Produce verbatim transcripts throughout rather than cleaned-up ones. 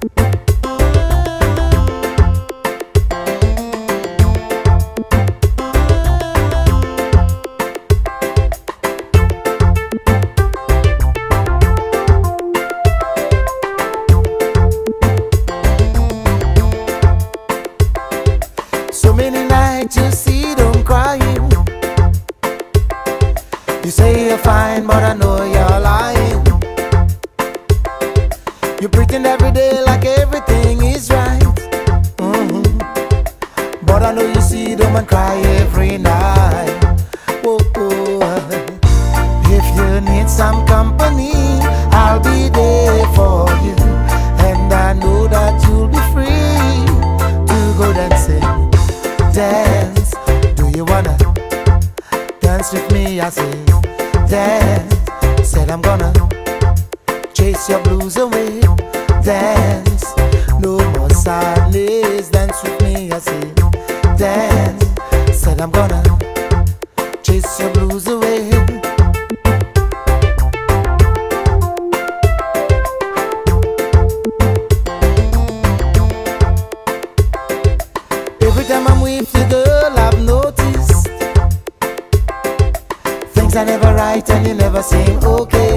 So many nights you see them crying. You say you're fine, but I know you're lying. You pretend every day like everything is right. Mm-hmm. But I know you see them and cry every night. Oh, oh. If you need some company, I'll be there for you. And I know that you'll be free to go dancing. Dance, do you wanna dance with me? I say, dance. Said I'm gonna chase your blues away. Dance, no more sadness. Dance with me, I say, dance. Said I'm gonna chase your blues away. Every time I'm with you, girl, I've noticed things are never right and you never seem okay.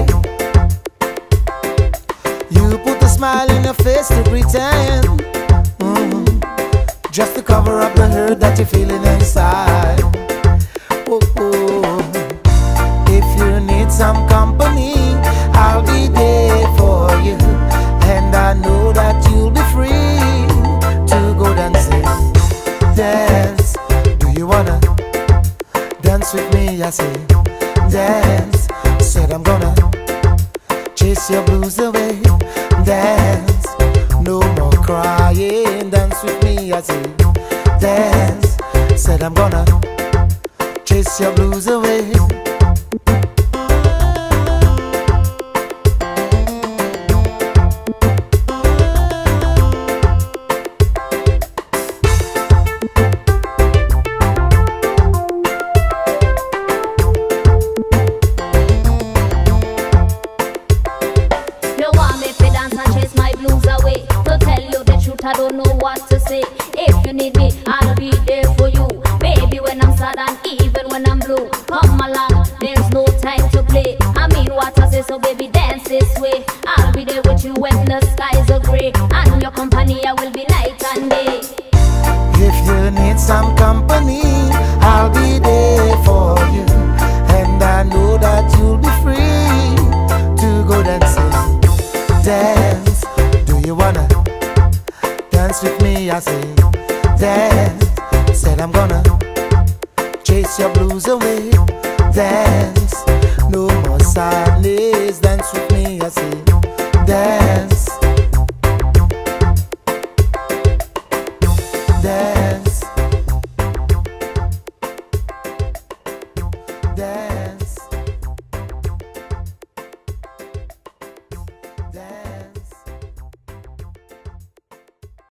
You put a smile in your face to pretend, mm-hmm, just to cover up the hurt that you're feeling inside. Oh, oh. If you need some company, I'll be there for you. And I know that you'll be free to go dancing. Dance, do you wanna dance with me? I say, dance. Said I'm gonna chase your blues away. Dance, no more crying. Dance with me, I say, dance. Said I'm gonna chase your blues away. I don't know what to say. If you need me, I'll be there for you. Baby, when I'm sad and even when I'm blue, come along, there's no time to play. I mean what I say, so baby, dance this way. I'll be there with you when the skies are grey. And your company, I will be night and day. If you need some company, I'll be there for you. And I know that you'll be free to go dancing. Dance, do you wanna dance with me? I say, dance. Said I'm gonna chase your blues away. Dance, no more sadness. Dance with me, I say, dance. Dance. Dance.